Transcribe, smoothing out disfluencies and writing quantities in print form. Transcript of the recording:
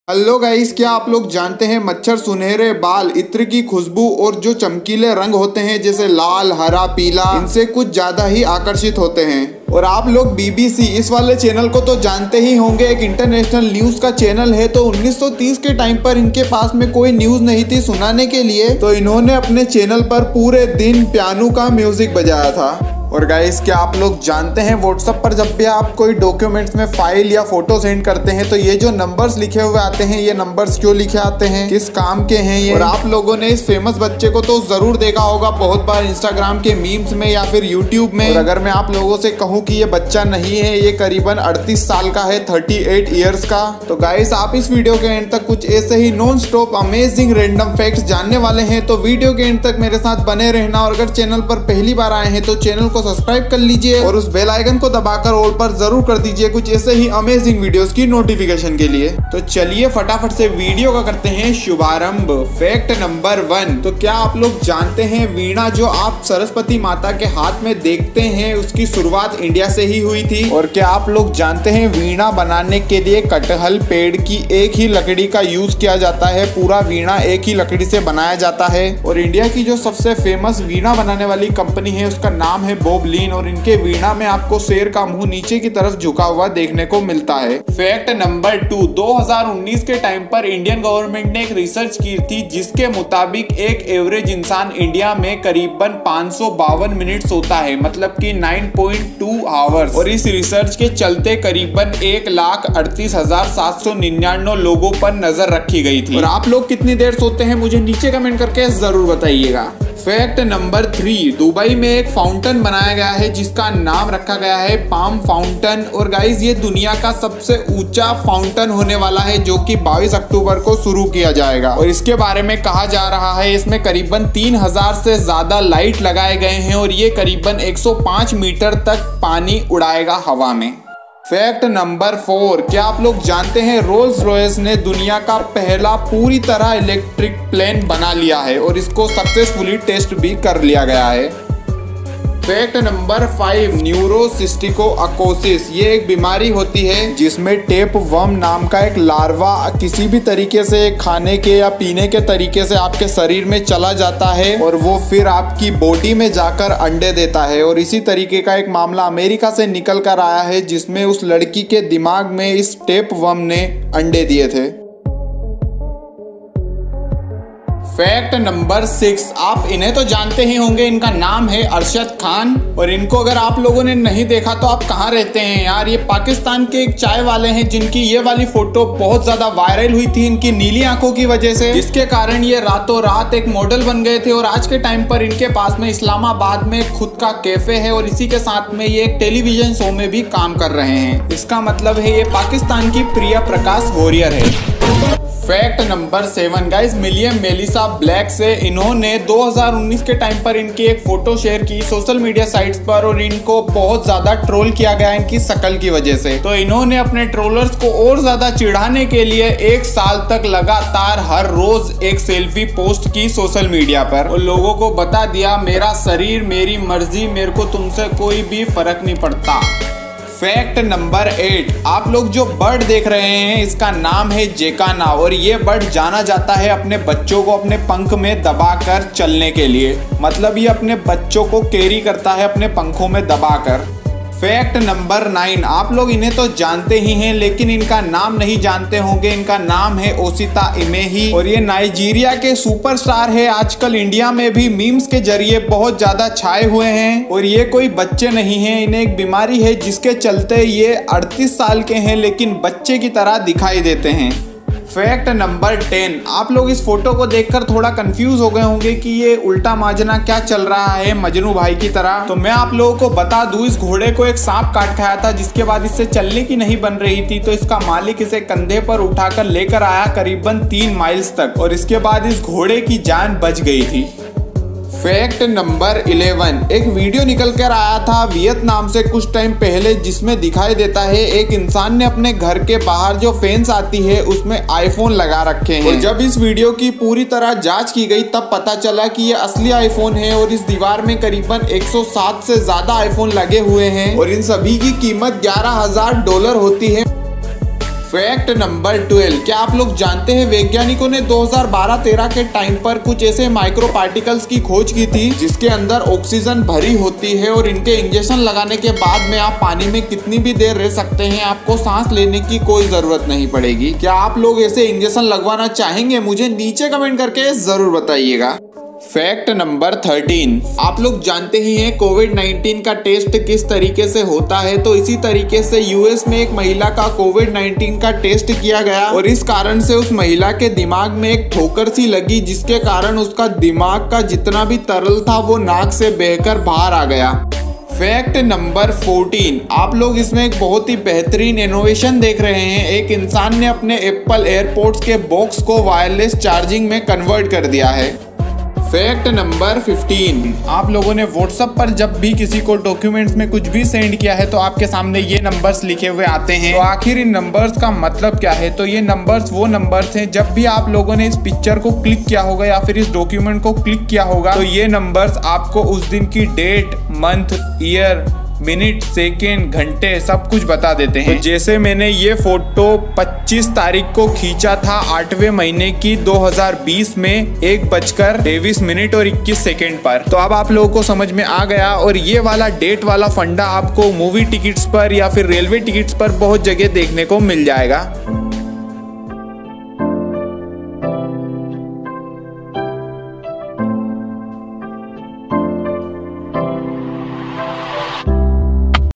Hello guys, क्या आप लोग जानते हैं मच्छर सुनहरे बाल, इत्र की खुशबू और जो चमकीले रंग होते हैं जैसे लाल, हरा, पीला, इनसे कुछ ज्यादा ही आकर्षित होते हैं। और आप लोग BBC इस वाले चैनल को तो जानते ही होंगे, एक इंटरनेशनल न्यूज का चैनल है। तो 1930 के टाइम पर इनके पास में कोई न्यूज नहीं थी सुनाने के लिए, तो इन्होंने अपने चैनल पर पूरे दिन पियानो का म्यूजिक बजाया था। और गाइस, क्या आप लोग जानते हैं व्हाट्सएप पर जब भी आप कोई डॉक्यूमेंट्स में फाइल या फोटो सेंड करते हैं तो ये जो नंबर्स लिखे हुए आते हैं, ये नंबर्स क्यों लिखे आते हैं, किस काम के हैं ये? और आप लोगों ने इस फेमस बच्चे को तो जरूर देखा होगा बहुत बार इंस्टाग्राम के मीम्स में या फिर यूट्यूब में। और अगर मैं आप लोगों से कहूँ कि ये बच्चा नहीं है, ये करीबन 38 साल का है, 38 ईयर्स का। तो गाइस, आप इस वीडियो के एंड तक कुछ ऐसे ही non stop amazing random facts जानने वाले हैं, तो वीडियो के एंड तक मेरे साथ बने रहना। और अगर चैनल पर पहली बार आए हैं तो चैनल को सब्सक्राइब कर लीजिए और उस बेल आइकन को दबाकर ऑल पर जरूर कर दीजिए कुछ ऐसे ही अमेजिंग वीडियोस की नोटिफिकेशन के लिए। तो चलिए फटाफट से वीडियो का करते हैं शुभारंभ। फैक्ट नंबर 1, तो क्या आप लोग जानते हैं वीणा जो आप सरस्वती माता के हाथ में देखते हैं, उसकी शुरुआत इंडिया से ही हुई थी। और क्या आप लोग जानते हैं वीणा बनाने के लिए कटहल पेड़ की एक ही लकड़ी का यूज किया जाता है, पूरा वीणा एक ही लकड़ी से बनाया जाता है। और इंडिया की जो सबसे फेमस वीणा बनाने वाली कंपनी है उसका नाम है बोबलिन, और इनके वीणा में आपको शेर का मुंह नीचे की तरफ झुका हुआ देखने को मिलता है। फैक्ट नंबर 2, 2019 के टाइम पर इंडियन गवर्नमेंट ने एक रिसर्च की थी जिसके मुताबिक एक एवरेज इंसान इंडिया में करीबन 552 मिनट सोता है, मतलब कि 9.2 आवर्स। और इस रिसर्च के चलते करीबन 1,38,799 लोगों पर नजर रखी गई थी। और आप लोग कितनी देर सोते हैं मुझे नीचे कमेंट करके जरूर बताइएगा। फैक्ट नंबर 3, दुबई में एक फाउंटेन बनाया गया है जिसका नाम रखा गया है पाम फाउंटेन। और गाइस, ये दुनिया का सबसे ऊंचा फाउंटेन होने वाला है जो कि 22 अक्टूबर को शुरू किया जाएगा। और इसके बारे में कहा जा रहा है इसमें करीबन 3000 से ज्यादा लाइट लगाए गए हैं और ये करीबन 105 मीटर तक पानी उड़ाएगा हवा में। फैक्ट नंबर 4, क्या आप लोग जानते हैं रोल्स रॉयस ने दुनिया का पहला पूरी तरह इलेक्ट्रिक प्लेन बना लिया है और इसको सक्सेसफुली टेस्ट भी कर लिया गया है। फैक्ट नंबर 5, न्यूरोसिस्टिकोअकोसिस, ये एक बीमारी होती है जिसमें टेप वर्म नाम का एक लार्वा किसी भी तरीके से खाने के या पीने के तरीके से आपके शरीर में चला जाता है और वो फिर आपकी बॉडी में जाकर अंडे देता है। और इसी तरीके का एक मामला अमेरिका से निकल कर आया है जिसमें उस लड़की के दिमाग में इस टेप वर्म ने अंडे दिए थे। फैक्ट नंबर 6, आप इन्हें तो जानते ही होंगे, इनका नाम है अरशद खान। और इनको अगर आप लोगों ने नहीं देखा तो आप कहाँ रहते हैं यार। ये पाकिस्तान के एक चाय वाले हैं जिनकी ये वाली फोटो बहुत ज्यादा वायरल हुई थी इनकी नीली आंखों की वजह से, जिसके कारण ये रातों रात एक मॉडल बन गए थे। और आज के टाइम पर इनके पास में इस्लामाबाद में खुद का कैफे है और इसी के साथ में ये एक टेलीविजन शो में भी काम कर रहे हैं। इसका मतलब है ये पाकिस्तान की प्रिया प्रकाश वॉरियर है। Fact number 7, guys, million Melissa Black से इन्होंने 2019 के टाइम पर इनकी एक फोटो शेयर की सोशल मीडिया साइट्स पर और इनको बहुत ज्यादा ट्रोल किया गया इनकी शक्ल की वजह से। तो इन्होंने अपने ट्रोलर्स को और ज्यादा चिढ़ाने के लिए 1 साल तक लगातार हर रोज एक सेल्फी पोस्ट की सोशल मीडिया पर और लोगों को बता दिया मेरा शरीर मेरी मर्जी, मेरे को तुमसे कोई भी फर्क नहीं पड़ता। फैक्ट नंबर 8, आप लोग जो बर्ड देख रहे हैं इसका नाम है जेकाना और ये बर्ड जाना जाता है अपने बच्चों को अपने पंख में दबाकर चलने के लिए, मतलब ये अपने बच्चों को कैरी करता है अपने पंखों में दबाकर। फैक्ट नंबर 9, आप लोग इन्हें तो जानते ही हैं लेकिन इनका नाम नहीं जानते होंगे। इनका नाम है ओसिता इमेही और ये नाइजीरिया के सुपरस्टार है। आजकल इंडिया में भी मीम्स के जरिए बहुत ज्यादा छाए हुए हैं। और ये कोई बच्चे नहीं हैं, इन्हें एक बीमारी है जिसके चलते ये 38 साल के हैं लेकिन बच्चे की तरह दिखाई देते हैं। फैक्ट नंबर 10, आप लोग इस फोटो को देखकर थोड़ा कंफ्यूज हो गए होंगे कि ये उल्टा माजना क्या चल रहा है मजनू भाई की तरह। तो मैं आप लोगों को बता दूं, इस घोड़े को एक सांप काट खाया था जिसके बाद इससे चलने की नहीं बन रही थी, तो इसका मालिक इसे कंधे पर उठाकर लेकर आया करीबन 3 माइल्स तक और इसके बाद इस घोड़े की जान बच गई थी। फैक्ट नंबर 11, एक वीडियो निकल कर आया था वियतनाम से कुछ टाइम पहले जिसमें दिखाई देता है एक इंसान ने अपने घर के बाहर जो फेंस आती है उसमें आईफोन लगा रखे हैं। और जब इस वीडियो की पूरी तरह जांच की गई तब पता चला कि ये असली आईफोन है और इस दीवार में करीबन 107 से ज्यादा आईफोन लगे हुए हैं और इन सभी की कीमत $11,000 होती है। फैक्ट नंबर 12, क्या आप लोग जानते हैं वैज्ञानिकों ने 2012-13 के टाइम पर कुछ ऐसे माइक्रो पार्टिकल्स की खोज की थी जिसके अंदर ऑक्सीजन भरी होती है और इनके इंजेक्शन लगाने के बाद में आप पानी में कितनी भी देर रह सकते हैं, आपको सांस लेने की कोई जरूरत नहीं पड़ेगी। क्या आप लोग ऐसे इंजेक्शन लगवाना चाहेंगे? मुझे नीचे कमेंट करके जरूर बताइएगा। फैक्ट नंबर 13, आप लोग जानते ही हैं कोविड-19 का टेस्ट किस तरीके से होता है, तो इसी तरीके से यूएस में एक महिला का कोविड-19 का टेस्ट किया गया और इस कारण से उस महिला के दिमाग में एक ठोकर सी लगी जिसके कारण उसका दिमाग का जितना भी तरल था वो नाक से बहकर बाहर आ गया। फैक्ट नंबर 14, आप लोग इसमें एक बहुत ही बेहतरीन इनोवेशन देख रहे हैं। एक इंसान ने अपने एप्पल एयरपोर्ट्स के बॉक्स को वायरलेस चार्जिंग में कन्वर्ट कर दिया है। फैक्ट नंबर 15, आप लोगों ने व्हाट्सएप पर जब भी किसी को डॉक्यूमेंट्स में कुछ भी सेंड किया है तो आपके सामने ये नंबर्स लिखे हुए आते हैं। तो आखिर इन नंबर्स का मतलब क्या है? तो ये नंबर्स वो नंबर्स हैं जब भी आप लोगों ने इस पिक्चर को क्लिक किया होगा या फिर इस डॉक्यूमेंट को क्लिक किया होगा तो ये नंबर्स आपको उस दिन की date, month, year, minute, second, घंटे सब कुछ बता देते हैं। तो जैसे मैंने ये फोटो 25 तारीख को खींचा था 8वें महीने की 2020 में 1:23 और 21 सेकेंड पर। तो अब आप लोगों को समझ में आ गया और ये वाला डेट वाला फंडा आपको मूवी टिकट्स पर या फिर रेलवे टिकट्स पर बहुत जगह देखने को मिल जाएगा।